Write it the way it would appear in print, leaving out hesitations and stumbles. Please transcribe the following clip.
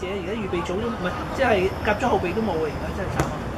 而家預備組都唔係，即係夾咗後備都冇啊！而家真係慘啊！